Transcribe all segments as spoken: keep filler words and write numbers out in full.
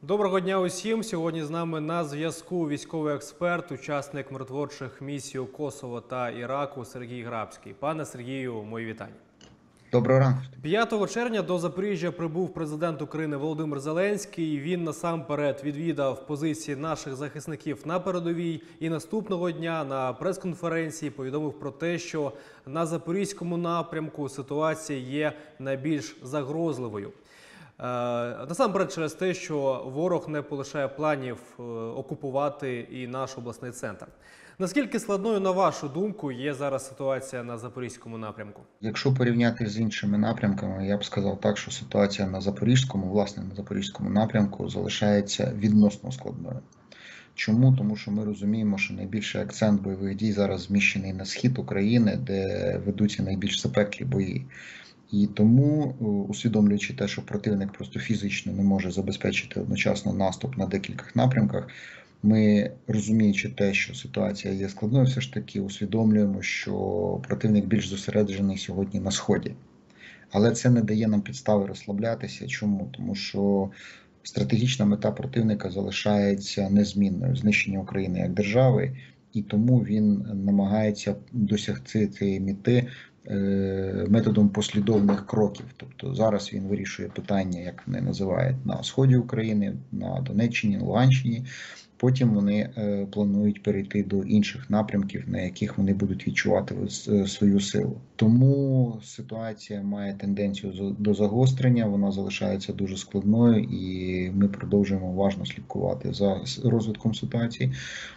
Доброго дня усім. Сьогодні з нами на зв'язку військовий експерт, учасник миротворчих місій у Косово та Іраку Сергій Грабський. Пане Сергію, мої вітання. Доброго ранку. п'ятого червня до Запоріжжя прибув президент України Володимир Зеленський. Він насамперед відвідав позиції наших захисників на передовій. І наступного дня на прес-конференції повідомив про те, що на Запорізькому напрямку ситуація є найбільш загрозливою. Насамперед через те, що ворог не полишає планів окупувати і наш обласний центр. Наскільки складною, на вашу думку, є зараз ситуація на Запорізькому напрямку? Якщо порівняти з іншими напрямками, я б сказав так, що ситуація на Запорізькому, власне, на Запорізькому напрямку залишається відносно складною. Чому? Тому що ми розуміємо, що найбільший акцент бойових дій зараз зміщений на схід України, де ведуться найбільш запеклі бої. І тому, усвідомлюючи те, що противник просто фізично не може забезпечити одночасно наступ на декількох напрямках, ми, розуміючи те, що ситуація є складною, все ж таки усвідомлюємо, що противник більш зосереджений сьогодні на Сході. Але це не дає нам підстави розслаблятися. Чому? Тому що стратегічна мета противника залишається незмінною – знищення України як держави, і тому він намагається досягти цієї мети методом послідовних кроків. Тобто зараз він вирішує питання, як вони називають, на сході України, на Донеччині, Луганщині. Потім вони планують перейти до інших напрямків, на яких вони будуть відчувати свою силу. Тому ситуація має тенденцію до загострення, вона залишається дуже складною, і ми продовжуємо уважно слідкувати за розвитком ситуації,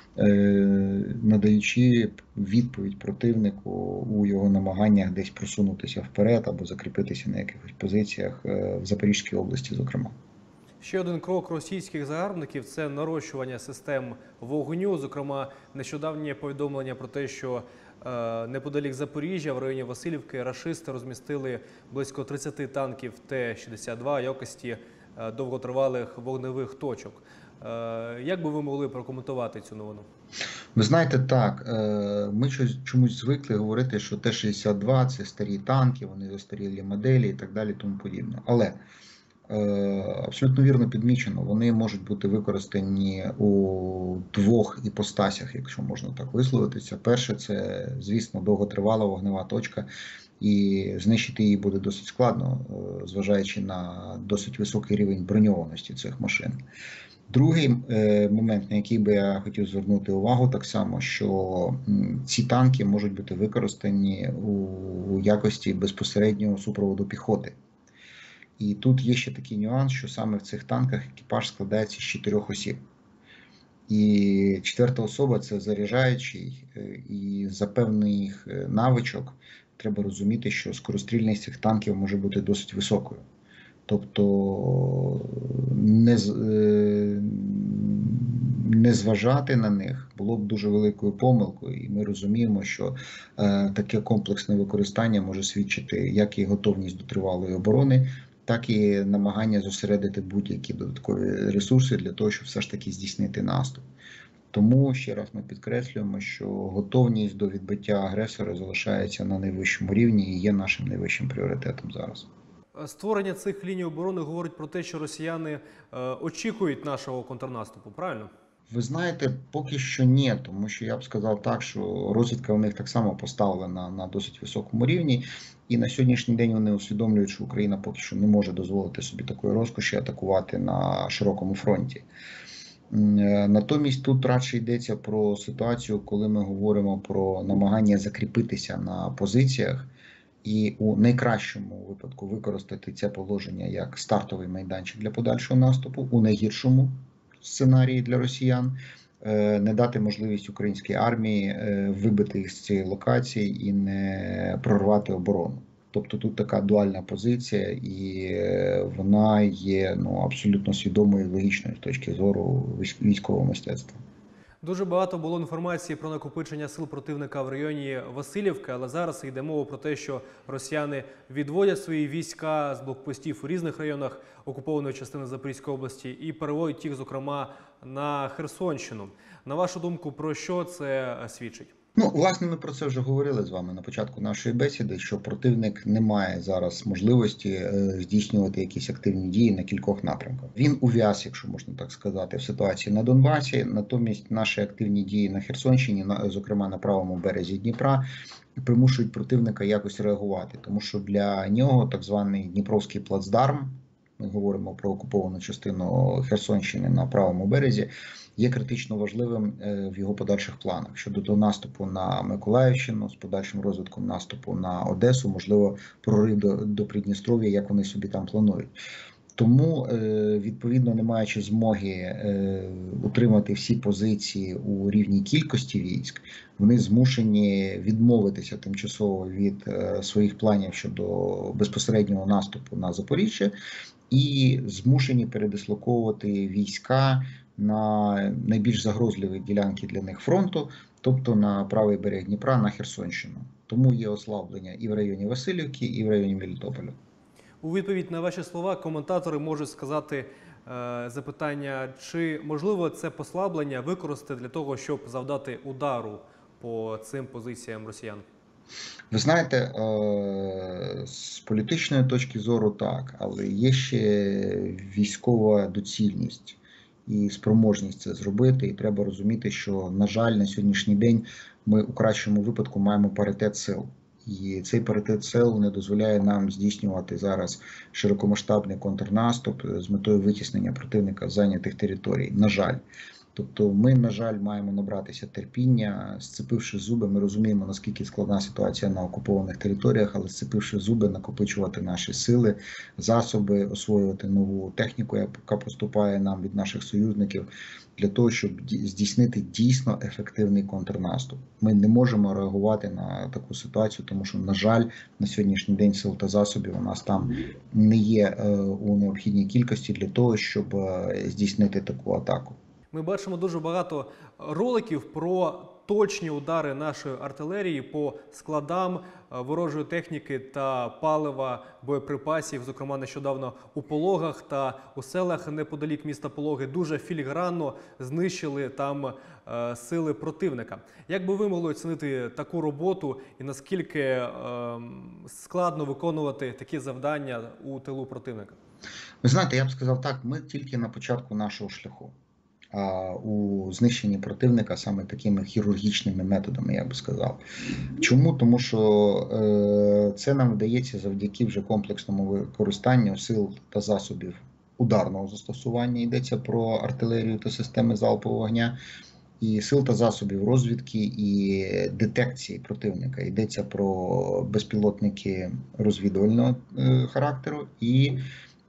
надаючи відповідь противнику у його намаганнях десь просунутися вперед або закріпитися на якихось позиціях в Запорізькій області, зокрема. Ще один крок російських загарбників – це нарощування систем вогню. Зокрема, нещодавнє повідомлення про те, що е, неподалік Запоріжжя, в районі Василівки, рашисти розмістили близько тридцяти танків Т шістдесят два якості е, довготривалих вогневих точок. Е, як би ви могли прокоментувати цю новину? Ви знаєте, так, ми чомусь звикли говорити, що Т шістдесят два – це старі танки, вони застарілі моделі і так далі, тому подібне. Але абсолютно вірно підмічено, вони можуть бути використані у двох іпостасях, якщо можна так висловитися. Перше – це, звісно, довготривала вогнева точка, і знищити її буде досить складно, зважаючи на досить високий рівень броньованості цих машин. Другий момент, на який би я хотів звернути увагу, так само, що ці танки можуть бути використані у якості безпосереднього супроводу піхоти. І тут є ще такий нюанс, що саме в цих танках екіпаж складається з чотирьох осіб. І четверта особа – це заряджаючий, і за певних навичок треба розуміти, що скорострільність цих танків може бути досить високою. Тобто не, не зважати на них було б дуже великою помилкою, і ми розуміємо, що е, таке комплексне використання може свідчити як і готовність до тривалої оборони, так і намагання зосередити будь-які додаткові ресурси для того, щоб все ж таки здійснити наступ. Тому, ще раз ми підкреслюємо, що готовність до відбиття агресора залишається на найвищому рівні і є нашим найвищим пріоритетом зараз. Створення цих ліній оборони говорить про те, що росіяни е, очікують нашого контрнаступу, правильно? Ви знаєте, поки що ні, тому що я б сказав так, що розвідка у них так само поставлена на досить високому рівні, і на сьогоднішній день вони усвідомлюють, що Україна поки що не може дозволити собі такої розкоші атакувати на широкому фронті. Натомість тут радше йдеться про ситуацію, коли ми говоримо про намагання закріпитися на позиціях, і у найкращому випадку використати це положення як стартовий майданчик для подальшого наступу, у найгіршому сценарії для росіян не дати можливість українській армії вибити їх з цієї локації і не прорвати оборону. Тобто тут така дуальна позиція, і вона є ну, абсолютно свідомою і логічною з точки зору військового мистецтва. Дуже багато було інформації про накопичення сил противника в районі Василівки, але зараз йде мова про те, що росіяни відводять свої війська з блокпостів у різних районах окупованої частини Запорізької області і переводять їх, зокрема, на Херсонщину. На вашу думку, про що це свідчить? Ну, власне, ми про це вже говорили з вами на початку нашої бесіди, що противник не має зараз можливості е, здійснювати якісь активні дії на кількох напрямках. Він ув'яз, якщо можна так сказати, в ситуації на Донбасі. Натомість наші активні дії на Херсонщині, на, зокрема на правому березі Дніпра, примушують противника якось реагувати, тому що для нього так званий Дніпровський плацдарм, ми говоримо про окуповану частину Херсонщини на правому березі, є критично важливим в його подальших планах щодо до наступу на Миколаївщину, з подальшим розвитком наступу на Одесу, можливо, прорив до, до Придністров'я, як вони собі там планують. Тому, відповідно, не маючи змоги утримати всі позиції у рівній кількості військ, вони змушені відмовитися тимчасово від своїх планів щодо безпосереднього наступу на Запоріжжя і змушені передислоковувати війська на найбільш загрозливі ділянки для них фронту, тобто на правий берег Дніпра, на Херсонщину. Тому є ослаблення і в районі Васильівки, і в районі Мелітополя. У відповідь на ваші слова коментатори можуть сказати е, запитання, чи можливо це послаблення використати для того, щоб завдати удару по цим позиціям росіян? Ви знаєте, з політичної точки зору так, але є ще військова доцільність і спроможність це зробити. І треба розуміти, що, на жаль, на сьогоднішній день ми у кращому випадку маємо паритет сил. І цей паритет сил не дозволяє нам здійснювати зараз широкомасштабний контрнаступ з метою витіснення противника з зайнятих територій. На жаль. Тобто ми, на жаль, маємо набратися терпіння, зцепивши зуби. Ми розуміємо, наскільки складна ситуація на окупованих територіях, але зцепивши зуби, накопичувати наші сили, засоби, освоювати нову техніку, яка поступає нам від наших союзників, для того, щоб здійснити дійсно ефективний контрнаступ. Ми не можемо реагувати на таку ситуацію, тому що, на жаль, на сьогоднішній день сил та засобів у нас там не є у необхідній кількості для того, щоб здійснити таку атаку. Ми бачимо дуже багато роликів про точні удари нашої артилерії по складам ворожої техніки та палива, боєприпасів, зокрема нещодавно у Пологах та у селах неподалік міста Пологи дуже філігранно знищили там е, сили противника. Як би ви могли оцінити таку роботу і наскільки е, складно виконувати такі завдання у тилу противника? Ви знаєте, я б сказав так, ми тільки на початку нашого шляху. У знищенні противника саме такими хірургічними методами, я би сказав. Чому? Тому що це нам вдається завдяки вже комплексному використанню сил та засобів ударного застосування, йдеться про артилерію та системи залпового вогня, і сил та засобів розвідки і детекції противника. Йдеться про безпілотники розвідувального характеру і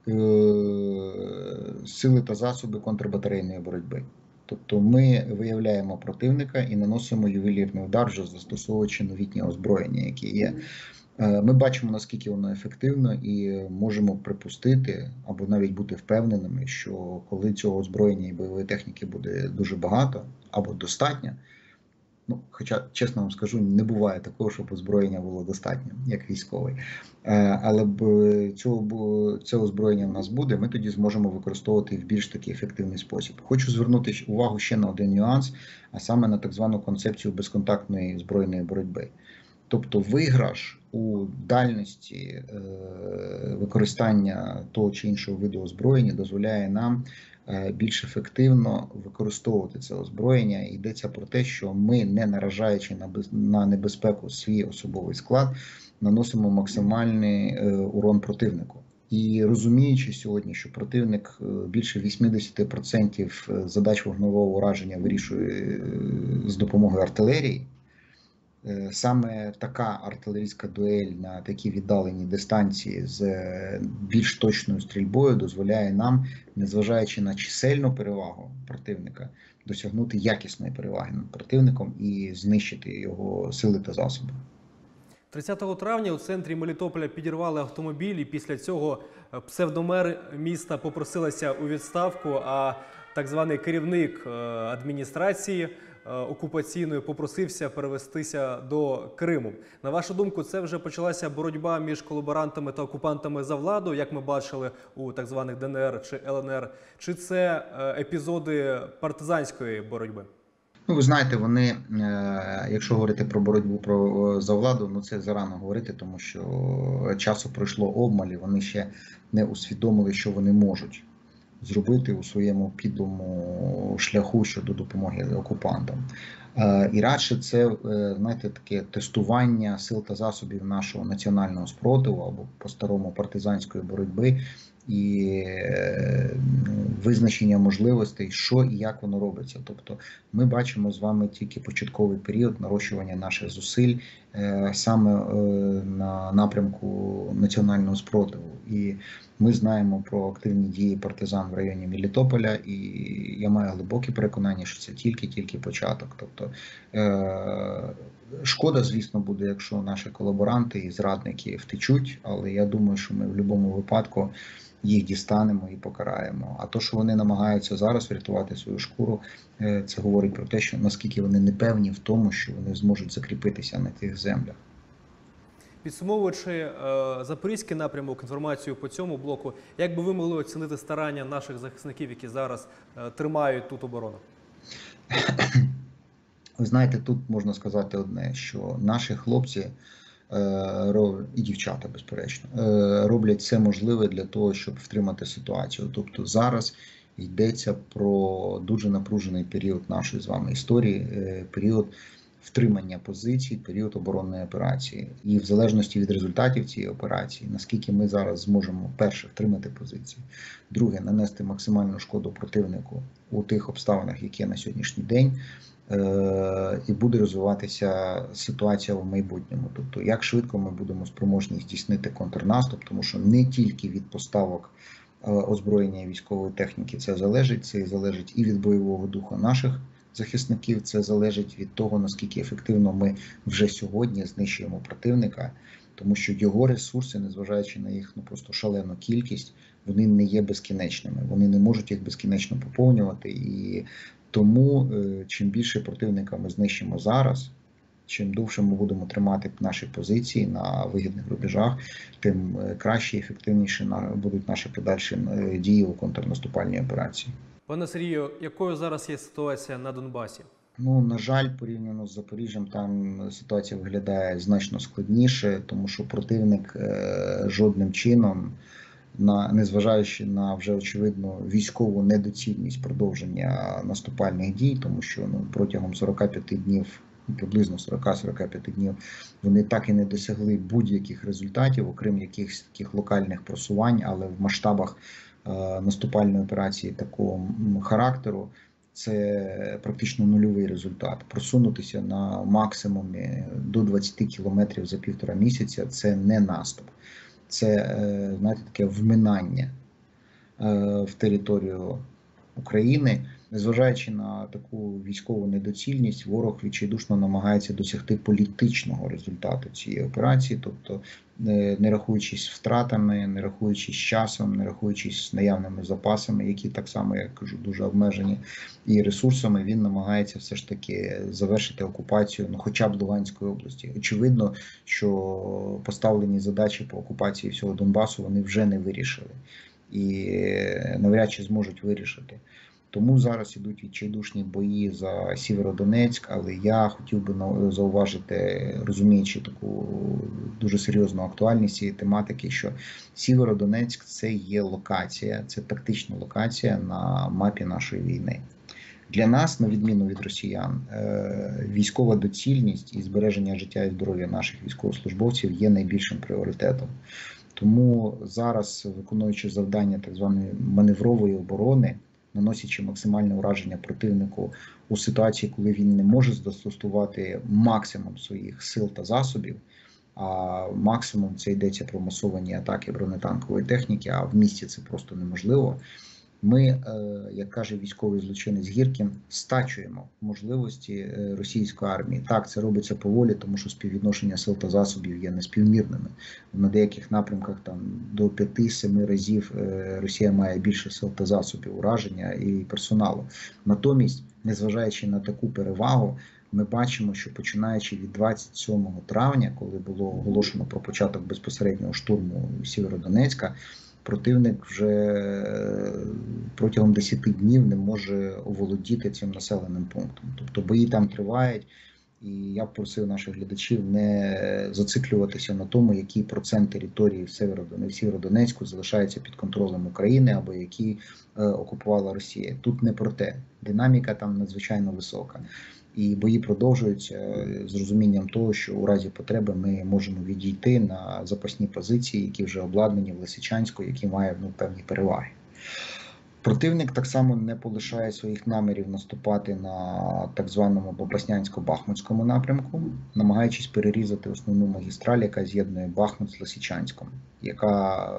сили та засоби контрбатарейної боротьби. Тобто ми виявляємо противника і наносимо ювелірний удар, вже застосовуючи новітнє озброєння, яке є. Ми бачимо, наскільки воно ефективно, і можемо припустити, або навіть бути впевненими, що коли цього озброєння і бойової техніки буде дуже багато, або достатньо, ну, хоча, чесно вам скажу, не буває такого, щоб озброєння було достатньо, як військовий. Але б цього, цього озброєння в нас буде, ми тоді зможемо використовувати в більш такий ефективний спосіб. Хочу звернути увагу ще на один нюанс, а саме на так звану концепцію безконтактної збройної боротьби. Тобто виграш у дальності використання того чи іншого виду озброєння дозволяє нам більш ефективно використовувати це озброєння. Йдеться про те, що ми, не наражаючи на небезпеку свій особовий склад, наносимо максимальний урон противнику. І розуміючи сьогодні, що противник більше вісімдесят відсотків задач вогневого ураження вирішує з допомогою артилерії, саме така артилерійська дуель на такій віддаленій дистанції з більш точною стрільбою дозволяє нам, незважаючи на чисельну перевагу противника, досягнути якісної переваги над противником і знищити його сили та засоби. тридцятого травня у центрі Мелітополя підірвали автомобіль, і після цього псевдомер міста попросилася у відставку, а так званий керівник адміністрації окупаційної попросився перевестися до Криму. На вашу думку, це вже почалася боротьба між колаборантами та окупантами за владу, як ми бачили у так званих Де Ен Ер чи Ел Ен Ер, чи це епізоди партизанської боротьби? Ну, ви знаєте, вони, е, якщо говорити про боротьбу про за владу, ну це зарано говорити, тому що часу пройшло обмаль, і вони ще не усвідомили, що вони можуть зробити у своєму підлому шляху щодо допомоги окупантам. Е, І радше це, е, знаєте, таке тестування сил та засобів нашого національного спротиву або по-старому партизанської боротьби і е, визначення можливостей, що і як воно робиться. Тобто ми бачимо з вами тільки початковий період нарощування наших зусиль е, саме е, на напрямку національного спротиву. І ми знаємо про активні дії партизан в районі Мелітополя, і я маю глибоке переконання, що це тільки-тільки початок. Тобто е- шкода, звісно, буде, якщо наші колаборанти і зрадники втечуть, але я думаю, що ми в будь-якому випадку їх дістанемо і покараємо. А то, що вони намагаються зараз врятувати свою шкуру, е, це говорить про те, що наскільки вони не певні в тому, що вони зможуть закріпитися на тих землях. Підсумовуючи е, запорізький напрямок, інформацію по цьому блоку, як би ви могли оцінити старання наших захисників, які зараз е, тримають тут оборону? Ви знаєте, тут можна сказати одне, що наші хлопці е, і дівчата, безперечно, е, роблять все можливе для того, щоб втримати ситуацію. Тобто зараз йдеться про дуже напружений період нашої з вами історії, е, період втримання позицій, період оборонної операції. І в залежності від результатів цієї операції, наскільки ми зараз зможемо, перше, втримати позиції, друге, нанести максимальну шкоду противнику у тих обставинах, які на сьогоднішній день, і буде розвиватися ситуація в майбутньому. Тобто, як швидко ми будемо спроможні здійснити контрнаступ, тому що не тільки від поставок озброєння і військової техніки це залежить, це залежить і від бойового духу наших захисників, це залежить від того, наскільки ефективно ми вже сьогодні знищуємо противника, тому що його ресурси, незважаючи на їх ну просто шалену кількість, вони не є безкінечними, вони не можуть їх безкінечно поповнювати, і тому чим більше противника ми знищимо зараз, чим довше ми будемо тримати наші позиції на вигідних рубежах, тим краще і ефективніше будуть наші подальші дії у контрнаступальній операції. Пане Сергію, якою зараз є ситуація на Донбасі? Ну, на жаль, порівняно з Запоріжжям, там ситуація виглядає значно складніше, тому що противник е, жодним чином, на, незважаючи на вже очевидно військову недоцільність продовження наступальних дій, тому що ну, протягом сорока п'яти днів, приблизно сорока-сорока п'яти днів, вони так і не досягли будь-яких результатів, окрім якихось таких локальних просувань, але в масштабах наступальної операції такого характеру це практично нульовий результат. Просунутися на максимумі до двадцяти кілометрів за півтора місяця – це не наступ. Це, знаєте, таке вминання в територію України. Незважаючи на таку військову недоцільність, ворог відчайдушно намагається досягти політичного результату цієї операції, тобто не рахуючись втратами, не рахуючись часом, не рахуючись наявними запасами, які так само, я кажу, дуже обмежені, і ресурсами, він намагається все ж таки завершити окупацію, ну хоча б Луганської області. Очевидно, що поставлені задачі по окупації всього Донбасу вони вже не вирішили і навряд чи зможуть вирішити. Тому зараз ідуть відчайдушні бої за Сєвєродонецьк, але я хотів би зауважити, розуміючи таку дуже серйозну актуальність цієї тематики, що Сєвєродонецьк – це є локація, це тактична локація на мапі нашої війни. Для нас, на відміну від росіян, військова доцільність і збереження життя і здоров'я наших військовослужбовців є найбільшим пріоритетом. Тому зараз, виконуючи завдання так званої маневрової оборони, наносячи максимальне ураження противнику у ситуації, коли він не може застосувати максимум своїх сил та засобів, а максимум це йдеться про масовані атаки бронетанкової техніки, а в місті це просто неможливо. Ми, як каже військовий злочинець Гіркін, стачуємо можливості російської армії. Так, це робиться поволі, тому що співвідношення сил та засобів є неспівмірними. На деяких напрямках там до п'яти-семи разів Росія має більше сил та засобів ураження і персоналу. Натомість, незважаючи на таку перевагу, ми бачимо, що починаючи від двадцять сьомого травня, коли було оголошено про початок безпосереднього штурму Сєвєродонецька, противник вже протягом десяти днів не може оволодіти цим населеним пунктом. Тобто бої там тривають, і я б просив наших глядачів не зациклюватися на тому, який процент території в Сєвєродонецьку залишається під контролем України або які е, окупувала Росія. Тут не про те. Динаміка там надзвичайно висока. І бої продовжуються з розумінням того, що у разі потреби ми можемо відійти на запасні позиції, які вже обладнані в Лисичанську, які мають ну, певні переваги. Противник так само не полишає своїх намірів наступати на так званому Попаснянсько-Бахмутському напрямку, намагаючись перерізати основну магістраль, яка з'єднує Бахмут з Лисичанськом, яка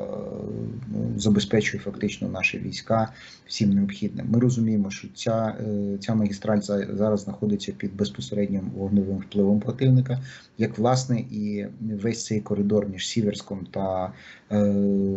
ну, забезпечує фактично наші війська всім необхідним. Ми розуміємо, що ця, ця магістраль зараз знаходиться під безпосереднім вогневим впливом противника, як власне і весь цей коридор між Сіверськом та е,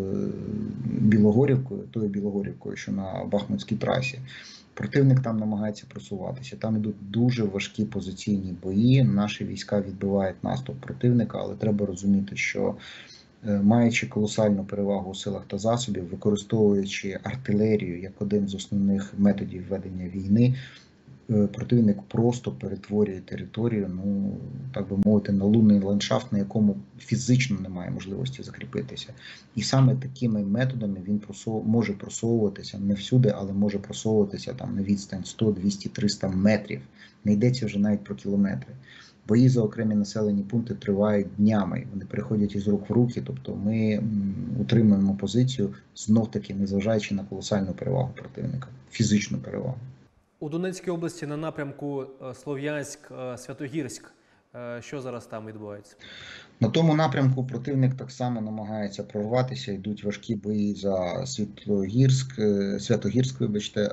Білогорівкою, тою Білогорівкою, що на Бахмутській трасі. Противник там намагається просуватися. Там ідуть дуже важкі позиційні бої. Наші війська відбивають наступ противника, але треба розуміти, що маючи колосальну перевагу у силах та засобів, використовуючи артилерію як один з основних методів ведення війни, противник просто перетворює територію, ну, так би мовити, на лунний ландшафт, на якому фізично немає можливості закріпитися. І саме такими методами він просов... може просовуватися не всюди, але може просовуватися там на відстань сто, двісті, триста метрів. Не йдеться вже навіть про кілометри. Бої за окремі населені пункти тривають днями, вони переходять із рук в руки, тобто ми утримуємо позицію, знов-таки незважаючи на колосальну перевагу противника, фізичну перевагу. У Донецькій області на напрямку Слов'янськ-Святогірськ, що зараз там відбувається? На тому напрямку противник так само намагається прорватися, йдуть важкі бої за Святогірськ, Святогірськ, вибачте.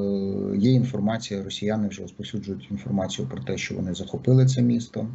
Є інформація, росіяни вже розповсюджують інформацію про те, що вони захопили це місто.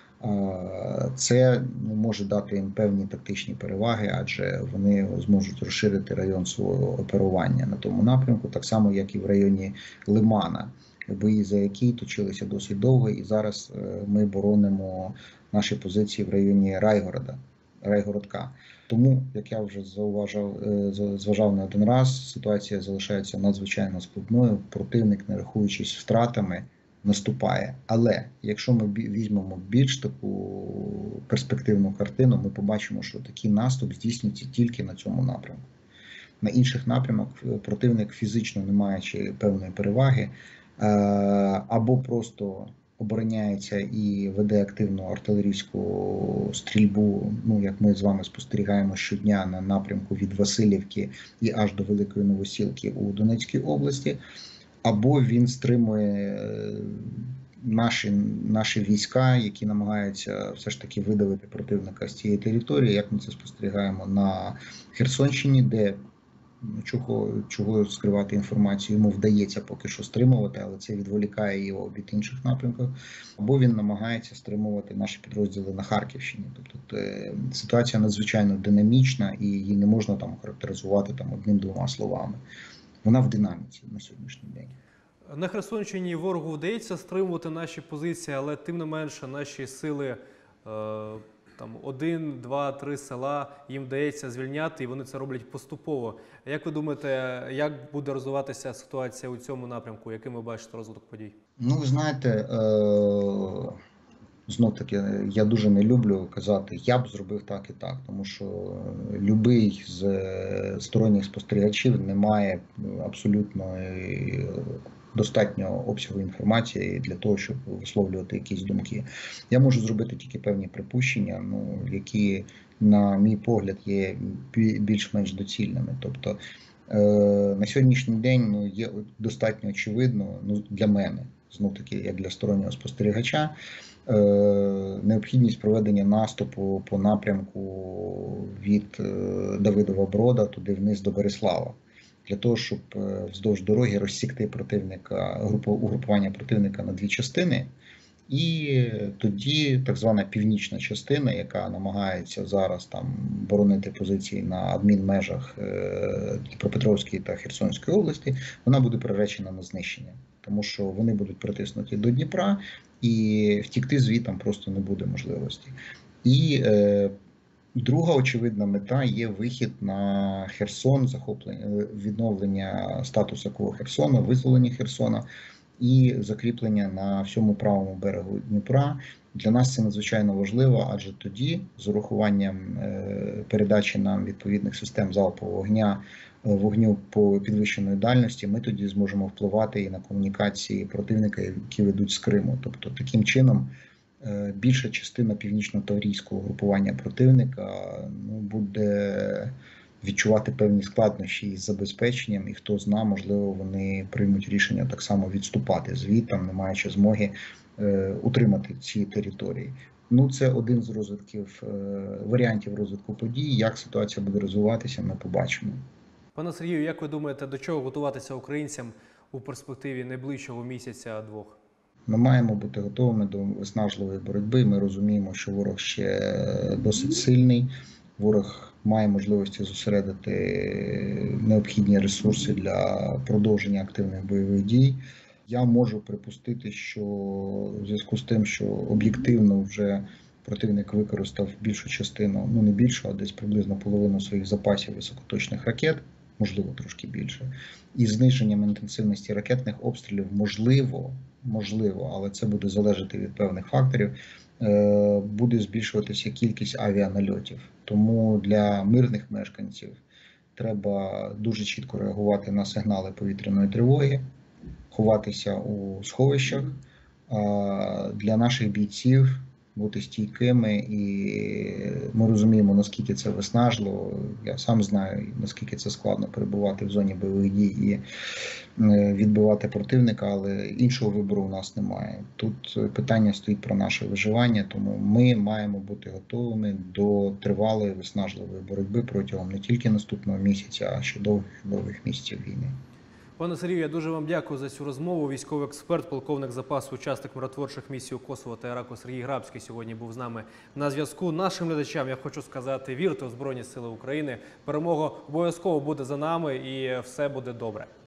Це може дати їм певні тактичні переваги, адже вони зможуть розширити район свого оперування на тому напрямку, так само, як і в районі Лимана, бої за які точилися досить довго, і зараз ми боронимо наші позиції в районі Райгорода, Райгородка. Тому, як я вже зауважав, зважав не один раз, ситуація залишається надзвичайно складною, противник, не рахуючись втратами, наступає. Але якщо ми візьмемо більш таку перспективну картину, ми побачимо, що такий наступ здійснюється тільки на цьому напрямку. На інших напрямах противник, фізично не маючи певної переваги, або просто обороняється і веде активну артилерійську стрільбу, ну, як ми з вами спостерігаємо щодня на напрямку від Васильівки і аж до Великої Новосілки у Донецькій області, або він стримує наші, наші війська, які намагаються все ж таки видавити противника з цієї території, як ми це спостерігаємо на Херсонщині, де чого, чого скривати інформацію, йому вдається поки що стримувати, але це відволікає його від інших напрямків, або він намагається стримувати наші підрозділи на Харківщині. Тобто ситуація надзвичайно динамічна і її не можна там характеризувати там одним-двома словами. Вона в динаміці на сьогоднішній день. На Херсонщині ворогу вдається стримувати наші позиції, але тим не менше наші сили, е, там один, два, три села, їм вдається звільняти, і вони це роблять поступово. Як ви думаєте, як буде розвиватися ситуація у цьому напрямку? Яким ви бачите розвиток подій? Ну, ви знаєте, е, знов-таки, я дуже не люблю казати, я б зробив так і так, тому що любий з сторонніх спостерігачів не має абсолютно достатньо обсягу інформації для того, щоб висловлювати якісь думки. Я можу зробити тільки певні припущення, ну, які, на мій погляд, є більш-менш доцільними. Тобто, на сьогоднішній день ну, є достатньо очевидно, ну, для мене, знов-таки, як для стороннього спостерігача, необхідність проведення наступу по напрямку від Давидова Брода туди вниз до Береслава, для того, щоб вздовж дороги розсікти противника, угрупування противника на дві частини, і тоді так звана північна частина, яка намагається зараз там боронити позиції на адмінмежах Дніпропетровської та Херсонської області, вона буде приречена на знищення, тому що вони будуть притиснуті до Дніпра, і втікти звідти просто не буде можливості. І е, Друга очевидна мета є вихід на Херсон, захоплення, відновлення статусу кво Херсона, визволення Херсона і закріплення на всьому правому берегу Дніпра. Для нас це надзвичайно важливо, адже тоді, з урахуванням передачі нам відповідних систем залпового вогня, вогню по підвищеної дальності, ми тоді зможемо впливати і на комунікації противника, які ведуть з Криму. Тобто, таким чином, більша частина північно-таврійського групування противника ну, буде відчувати певні складнощі із забезпеченням, і хто знає, можливо, вони приймуть рішення так само відступати звідти, не маючи змоги е, утримати ці території. Ну, це один з розвитків, е, варіантів розвитку подій. Як ситуація буде розвиватися, ми побачимо. Пане Сергію, як ви думаєте, до чого готуватися українцям у перспективі найближчого місяця-двох? Ми маємо бути готовими до виснажливої боротьби. Ми розуміємо, що ворог ще досить сильний. Ворог має можливості зосередити необхідні ресурси для продовження активних бойових дій. Я можу припустити, що в зв'язку з тим, що об'єктивно вже противник використав більшу частину, ну не більшу, а десь приблизно половину своїх запасів високоточних ракет, можливо, трошки більше, і зниженням інтенсивності ракетних обстрілів, можливо, можливо, але це буде залежати від певних факторів, буде збільшуватися кількість авіанальотів. Тому для мирних мешканців треба дуже чітко реагувати на сигнали повітряної тривоги, ховатися у сховищах. Для наших бійців бути стійкими, і ми розуміємо, наскільки це виснажливо. Я сам знаю, наскільки це складно перебувати в зоні бойових дій і відбивати противника, але іншого вибору у нас немає. Тут питання стоїть про наше виживання, тому ми маємо бути готовими до тривалої виснажливої боротьби протягом не тільки наступного місяця, а ще довгих-довгих місяців війни. Пане Сергію, я дуже вам дякую за цю розмову. Військовий експерт, полковник запасу, учасник миротворчих місій у Косово та Іраку Сергій Грабський сьогодні був з нами на зв'язку. Нашим глядачам я хочу сказати, вірте у Збройні Сили України. Перемога обов'язково буде за нами і все буде добре.